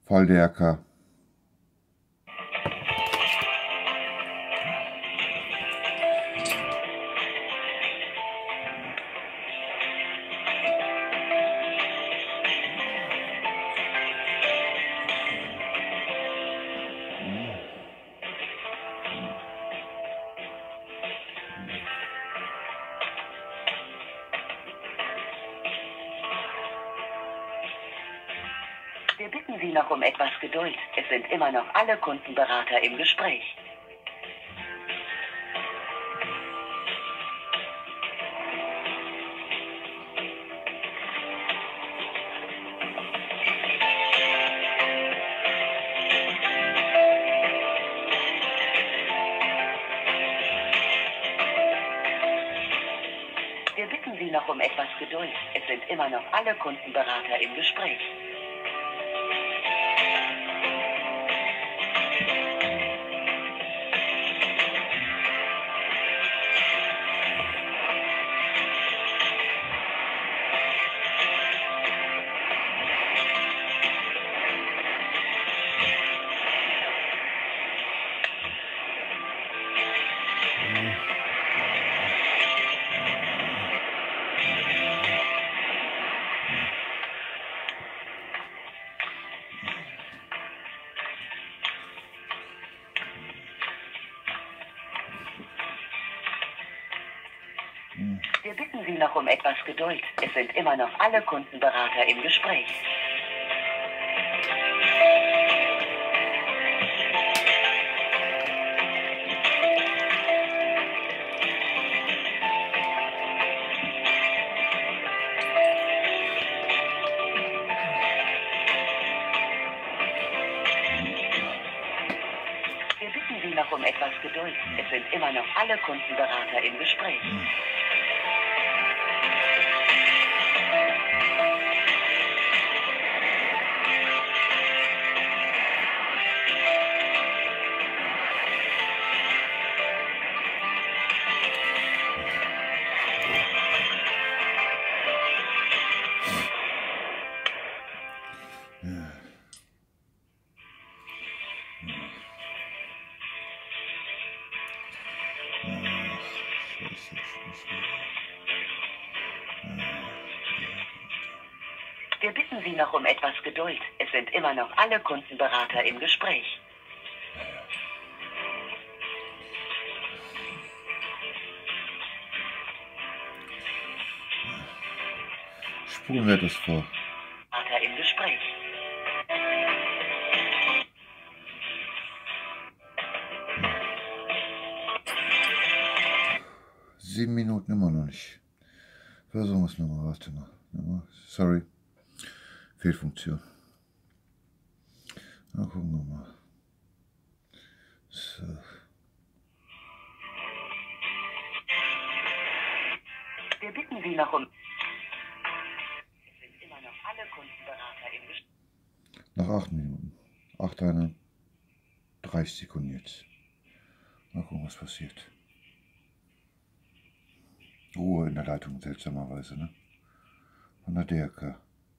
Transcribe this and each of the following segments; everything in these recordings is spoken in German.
Vollderker. Wir bitten Sie noch um etwas Geduld. Es sind immer noch alle Kundenberater im Gespräch. Wir bitten Sie noch um etwas Geduld. Es sind immer noch alle Kundenberater im Gespräch. Wir bitten Sie noch um etwas Geduld. Es sind immer noch alle Kundenberater im Gespräch. Wir bitten Sie noch um etwas Geduld. Es sind immer noch alle Kundenberater im Gespräch. Wir bitten Sie noch um etwas Geduld. Es sind immer noch alle Kundenberater im Gespräch. Spulen wir das vor. Berater im Gespräch. Sieben Minuten immer noch nicht. Versuchen wir es nochmal. Warte mal. Sorry. Fehlfunktion. Na, gucken wir mal. So. Wir bitten Sie noch um... Es sind immer noch alle Kundenberater im Gespräch. Nach 8 Minuten. 8:30 Sekunden jetzt. Mal gucken, was passiert. Ruhe in der Leitung, seltsamerweise, ne? Von der DRK.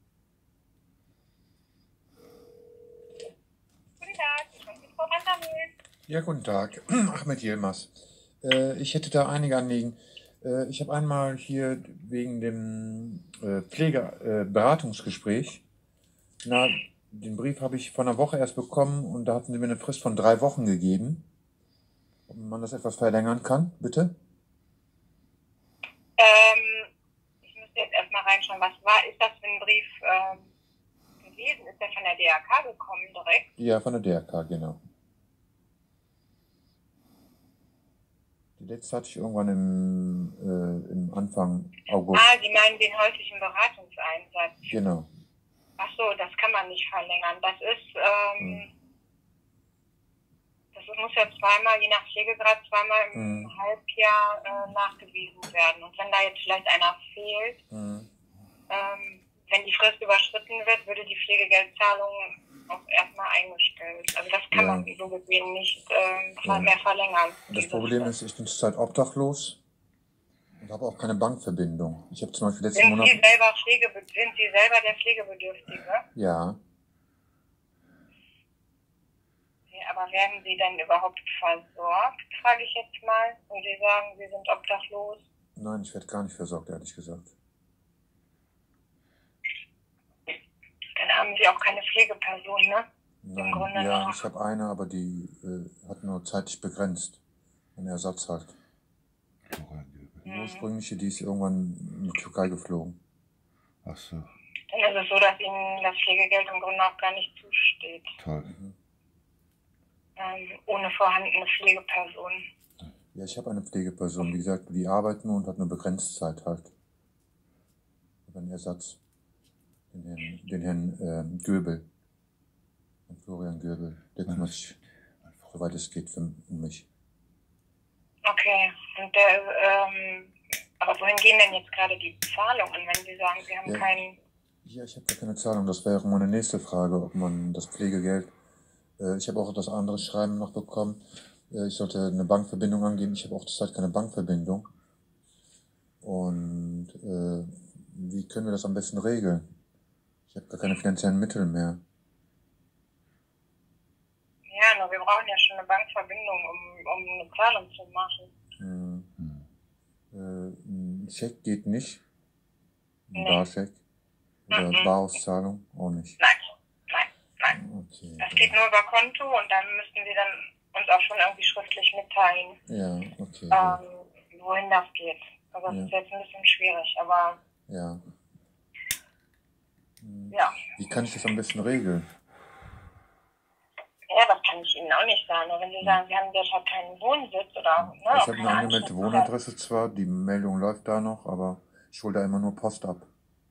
Guten Tag, ich bin Frau Vandermehl. Ja, guten Tag. Ahmed Yilmaz. Ich hätte da einige Anliegen. Ich habe einmal hier wegen dem Pflegeberatungsgespräch. Den Brief habe ich vor einer Woche erst bekommen und da hatten sie mir eine Frist von 3 Wochen gegeben. Ob man das etwas verlängern kann, bitte? Ich müsste jetzt erstmal reinschauen, ist das für ein Brief gewesen? Ist der von der DRK gekommen direkt? Ja, von der DRK, genau. Die letzte hatte ich irgendwann im Anfang August. Ah, Sie meinen den häuslichen Beratungseinsatz. Genau. Ach so, das kann man nicht verlängern. Das ist, das muss ja zweimal, je nach Pflegegrad, zweimal im Halbjahr nachgewiesen werden. Und wenn da jetzt vielleicht einer fehlt, wenn die Frist überschritten wird, würde die Pflegegeldzahlung auch erstmal eingestellt. Also das kann man so gesehen nicht mehr verlängern. Das Problem ist, ich bin zurzeit obdachlos und habe auch keine Bankverbindung. Ich habe zum Beispiel letzten Sind Sie, sind Monat... Sie selber der Pflegebedürftige? Ja. werden Sie denn überhaupt versorgt, frage ich jetzt mal. Und Sie sagen, Sie sind obdachlos. Nein, ich werde gar nicht versorgt, ehrlich gesagt. Dann haben Sie auch keine Pflegeperson, ne? Nein, Im Grunde ja, nach. ich habe eine, aber die hat nur zeitlich begrenzt. Ein Ersatz halt. Florian Göbel. Die ursprüngliche, die ist irgendwann in die Türkei geflogen. Ach so, Dann ist es so, dass Ihnen das Pflegegeld im Grunde auch gar nicht zusteht. toll. Ohne vorhandene Pflegeperson. Ja, ich habe eine Pflegeperson, wie gesagt, die arbeitet nur und hat eine Begrenztzeit halt. Ich habe einen Ersatz. Den Herrn Göbel. Den Florian Göbel. Der kümmert sich, soweit es geht, um mich. Okay. Und aber wohin gehen denn jetzt gerade die Zahlungen, wenn Sie sagen, Sie haben Ja. keinen... Ja, ich habe gar keine Zahlung. Das wäre meine nächste Frage, ob man das Pflegegeld... ich habe auch das andere Schreiben noch bekommen. Ich sollte eine Bankverbindung angeben. Ich habe auch zurzeit keine Bankverbindung. Und wie können wir das am besten regeln? Ich habe gar keine finanziellen Mittel mehr. Ja, nur wir brauchen ja schon eine Bankverbindung, um eine Zahlung zu machen. Ein Scheck geht nicht. Ein Nee. Barscheck. Oder Barauszahlung auch nicht. Nein. Okay. Das geht nur über Konto und dann müssten Sie dann uns auch schon irgendwie schriftlich mitteilen, Ja, okay. wohin das geht. Also das ist jetzt ein bisschen schwierig, aber Ja. ja. Wie kann ich das am besten regeln? Ja, das kann ich Ihnen auch nicht sagen. Nur wenn Sie sagen, Sie haben derzeit keinen Wohnsitz oder... Ne, Ich habe keine eine angemeldete Anschrift. Wohnadresse zwar, die Meldung läuft da noch, aber ich hole da immer nur Post ab.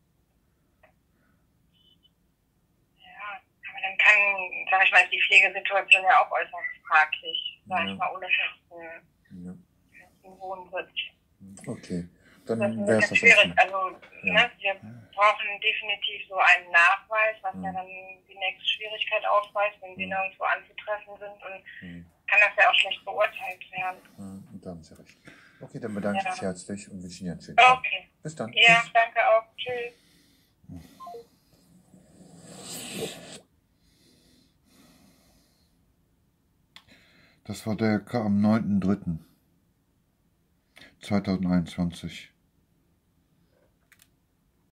Ja, aber dann kann, sag ich mal, ist die Pflegesituation ja auch äußerst fraglich. Sag ich mal, ohne festen Wohnsitz. Okay, Das ist dann ein wäre es bisschen das schwierig. erstmal. Also, ne, wir brauchen definitiv so einen Nachweis, was ja dann die nächste Schwierigkeit aufweist, wenn sie nirgendwo anzutreffen sind und kann das ja auch schlecht beurteilt werden. Und da haben Sie recht. Okay, dann bedanke ich mich herzlich und wünsche Ihnen einen schönen Tag. Okay. Bis dann. Ja, Tschüss. danke auch. Tschüss. Das war der am 9.3.2021.